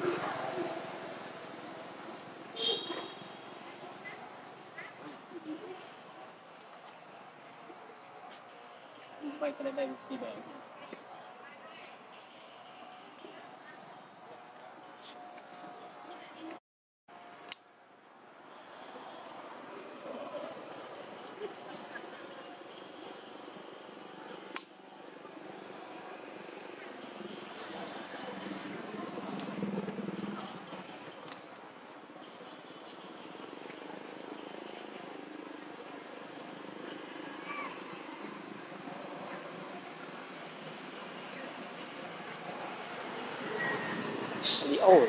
Vai fazer bem isso de bem. Oh.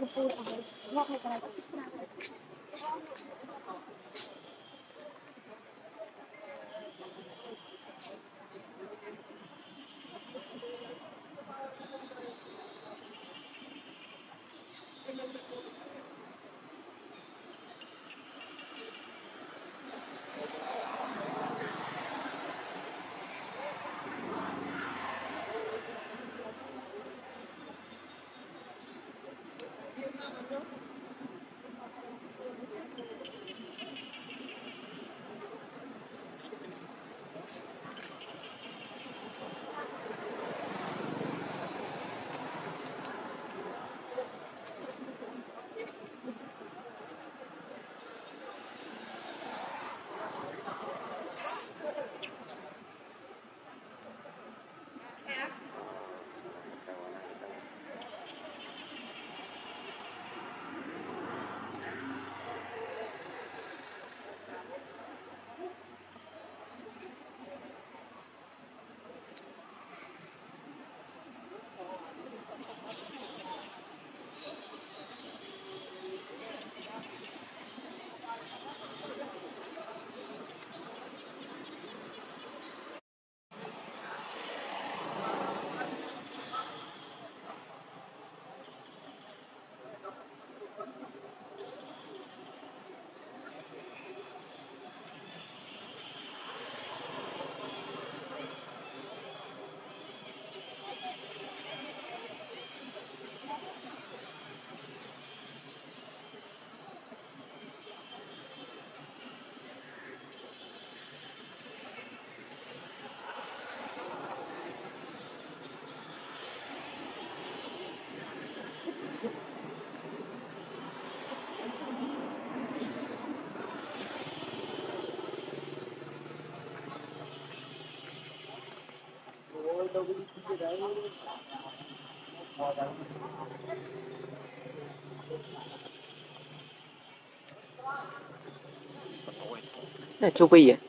Này châu Phi à?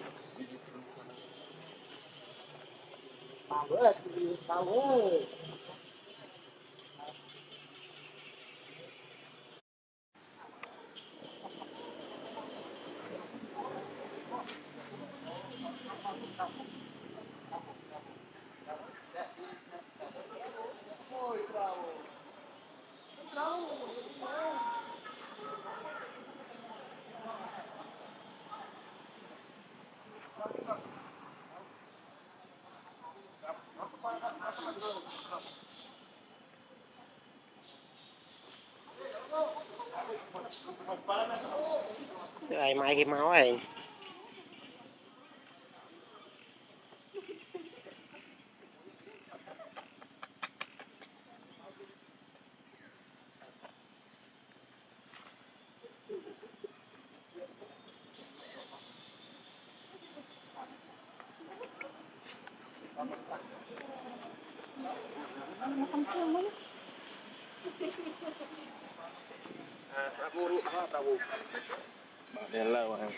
Ai mai cái máu này. Đèn lâu à.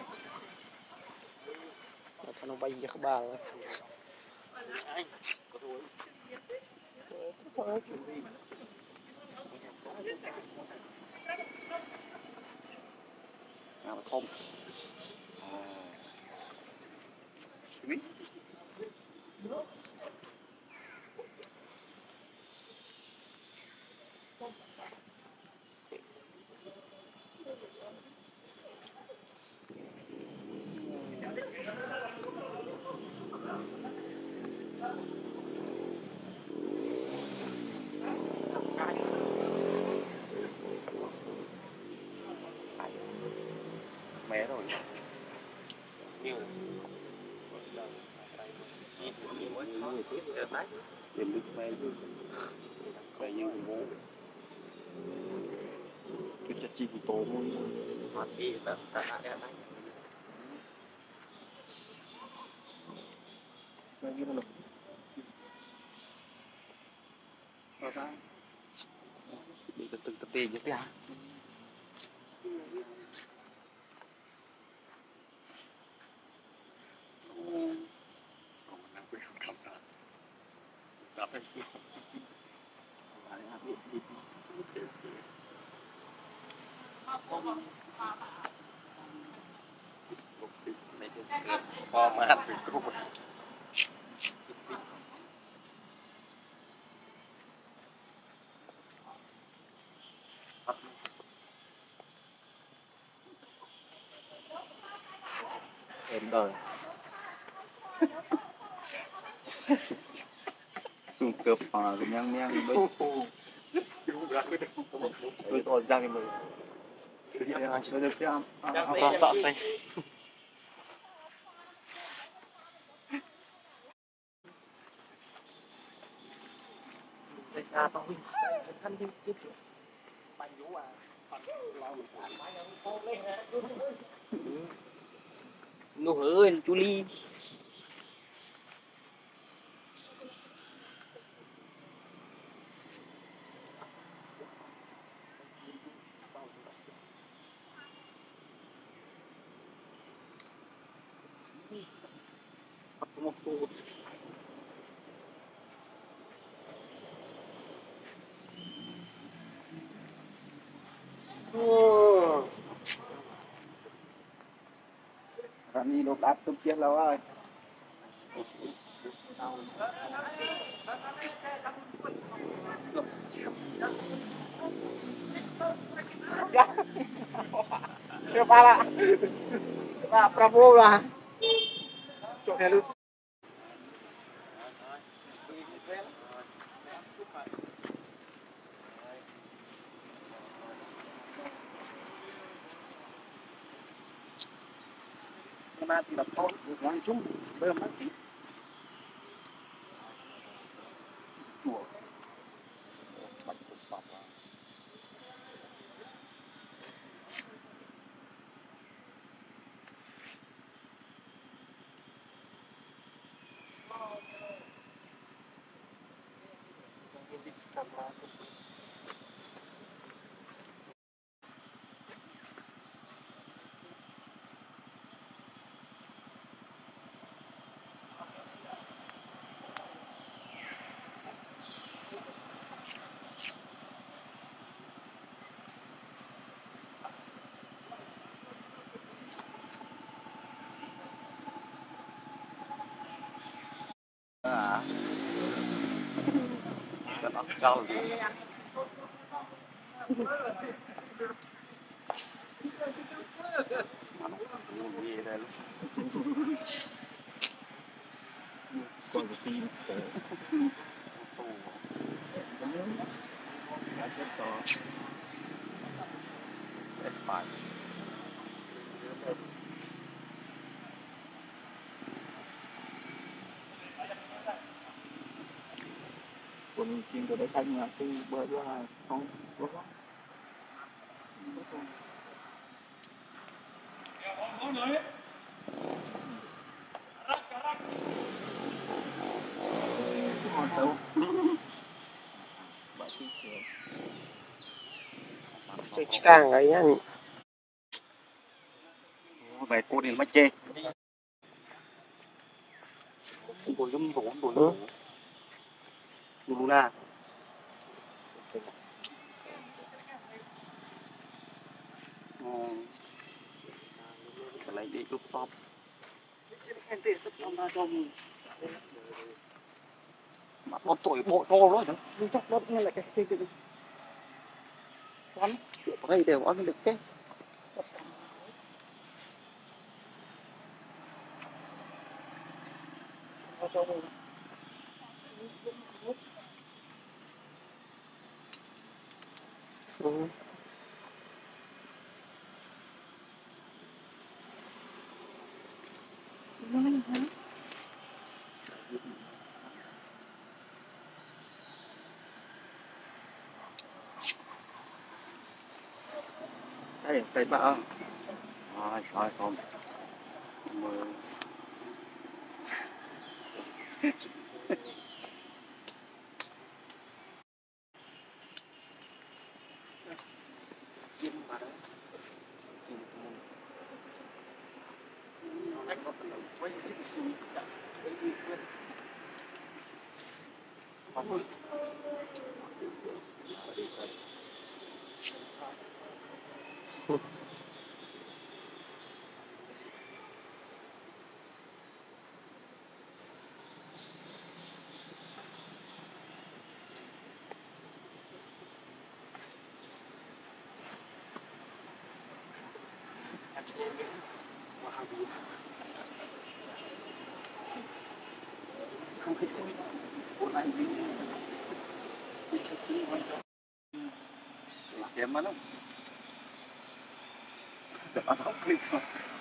Nó bay cho các bà rồi. Anh, có thôi. Nào không. Mé rồi. Nhiều. Điểm được mẹ chứ. Mẹ như ngủ. Cái chặt chi của tổ môn. Hóa chi ta đã đây. Mẹ như nó. Rồi ta. Đi từng tập tiền nhất là. format bị cục em đời xuống cướp cái nhang nhang bấy tôi to ra cái mười tôi được cho apa tak say ra tao đi thân đi tiếp bạn vũ à nó hơn chú ly một cô Rani đột áp tục chết lâu rồi Kepala Pak Prabowo lah coknya lu mà thì đập thôi nói chung bơm nó tí chùa bạch cục bọc à cái nó cao gì mà nó gì đây luôn con cái tim phải quân chuyên của để canh là cái bơi ra không có càng ấy nhá về cô đi mất chê cô giống đủ Luna lấy đi chụp shop mà nó tuổi bộ to rồi chứ chắc nó như là cái quán ở đây đều ăn được cái đây cây bạ rồi rồi không mười không thích con này là kém mà lắm đó không click mà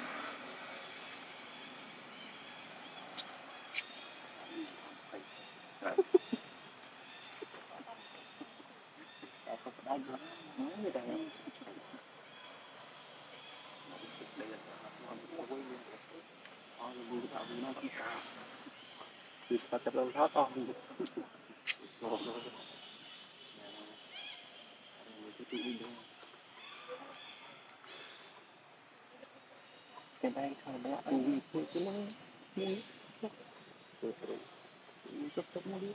kita terlalu hot cái đây không đó anh đi cái nó đi chút chút nó đi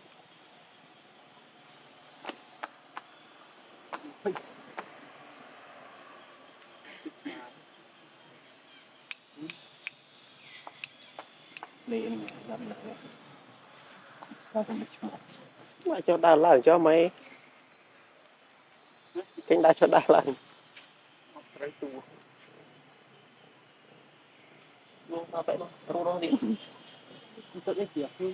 lên làm mà cho đà làm cho mày cánh đá cho đà làm luôn tao phải đâu đâu đi tự cái việc đi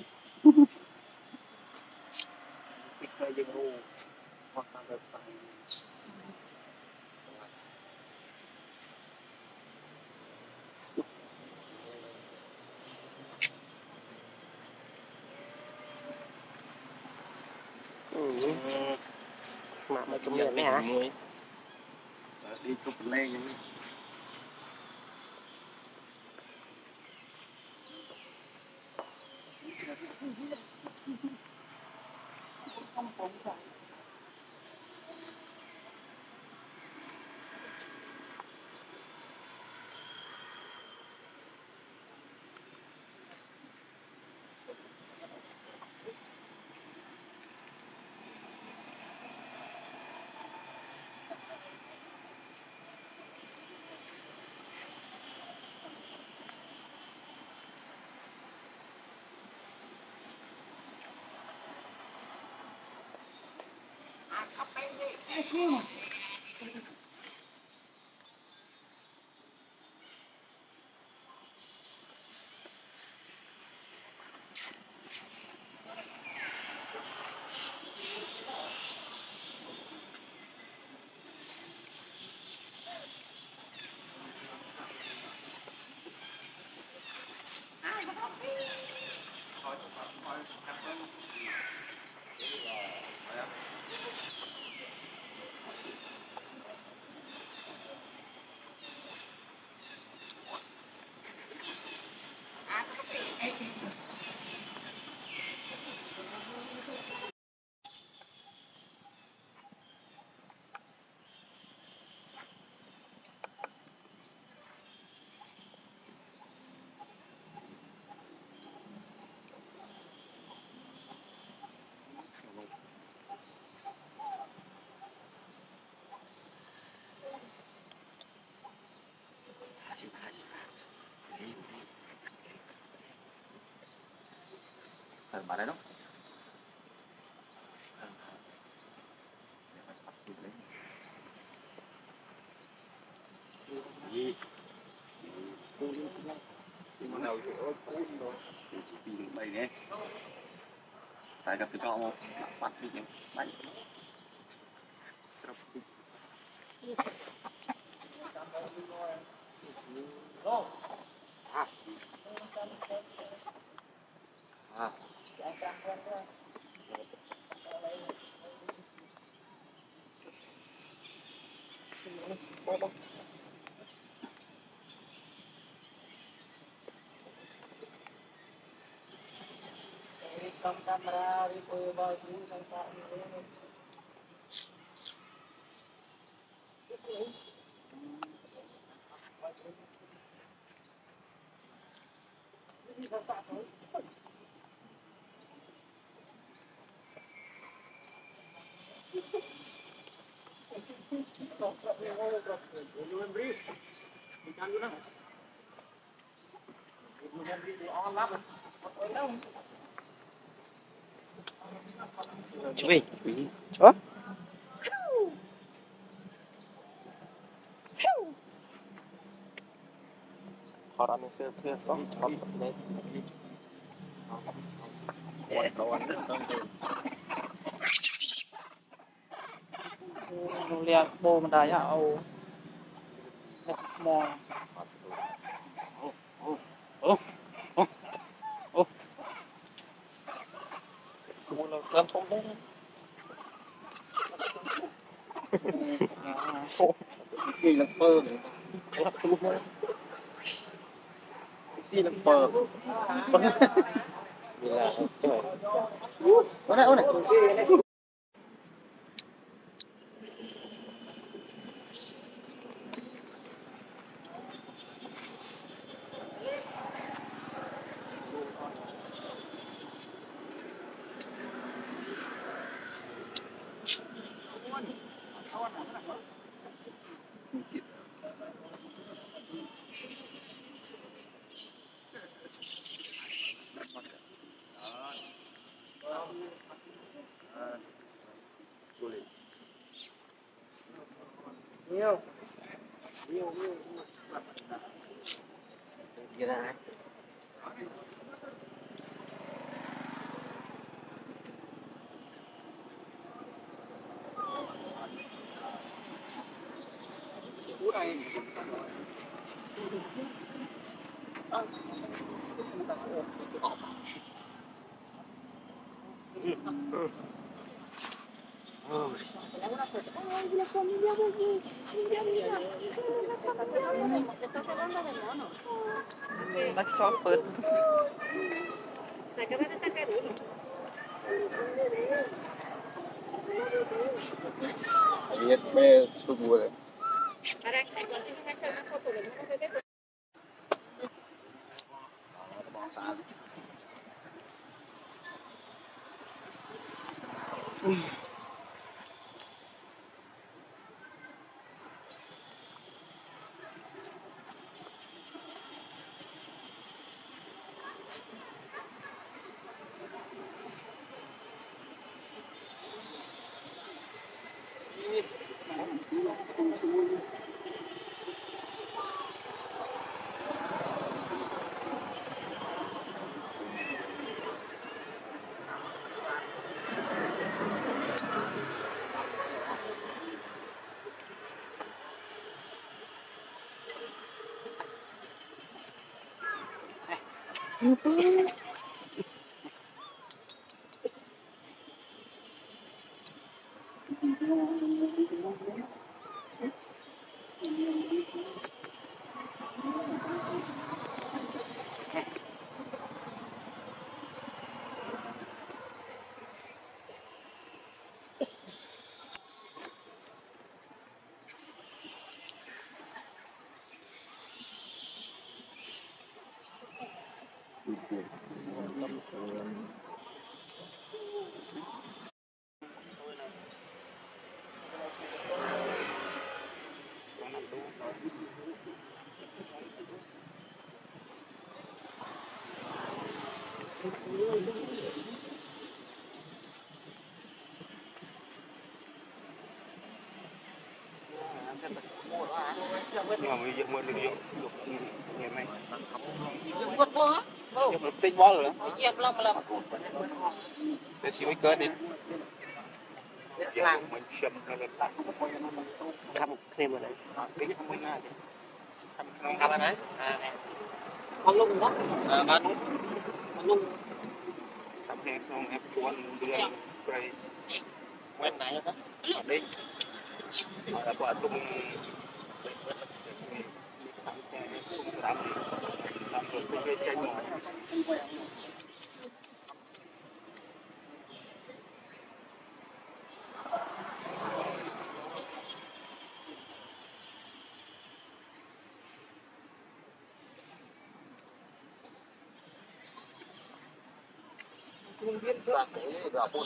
cái dừng luôn hoặc là được phải mà mày cũng liền này hả đi chụp lên bà đấy đó gì mà đầu chỗ cún rồi đây nè tại gặp cái con không bắt đi những bánh Cầm camera đi tôi bao nhiêu năm sau chú Vy chó họ đã mình chưa có họ đấy quạt đồ ăn không rồi liền bồ mình đài ao mò mua là làm thông đấy đi làm phơ này đi làm phơ vì là trời ôn này nhiều gì đây bắt chó phớt biết mẹ sụp rồi bỏ xa nhưng mà bây giờ mượn được dụng chi ngày nay dụng vật lo dụng được tinh bó rồi dẹp lòng là để xíu cái cơn đi làm mình châm nó lên làm thêm rồi đấy đấy không mới ngay làm anh ấy này con lung đó con lung làm hết không em cuốn đưa đây quen này đó đi là quả tung làm rồi cái tranh màu không biết ra cái gà bún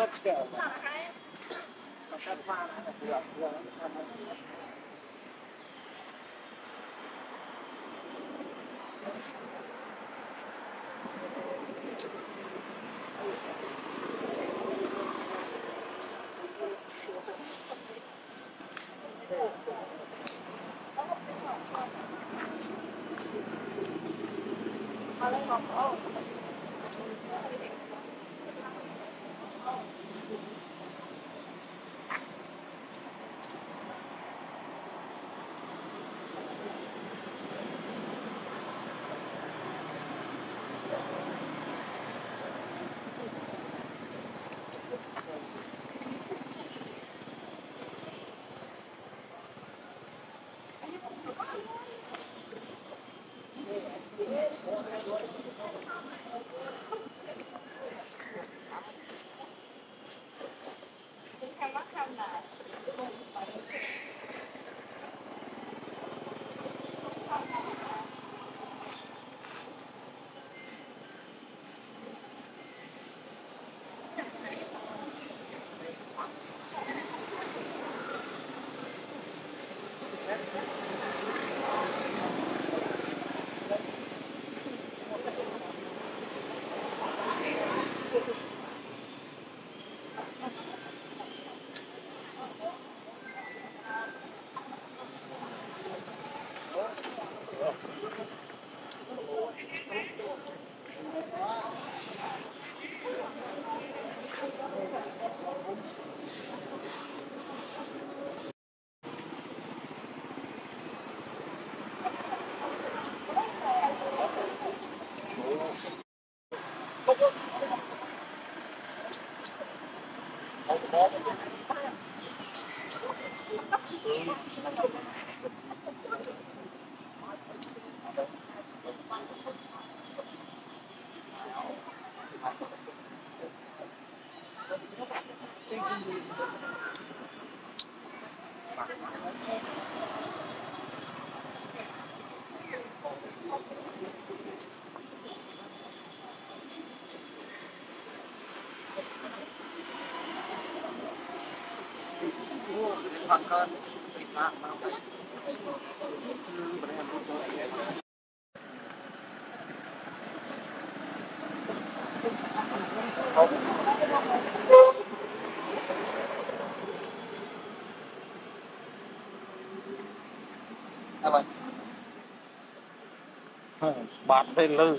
bạn đây lư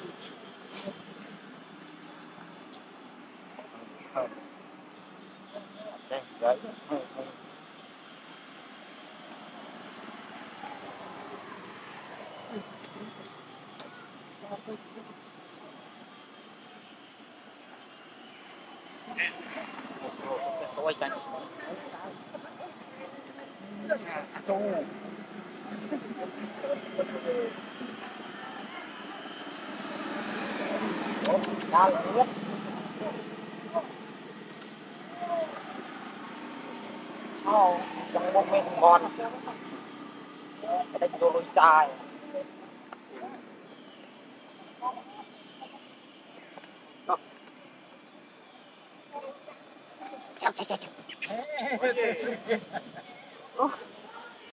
đấy tôi canh trong một mình ngon cái đánh vô lôi chai chắc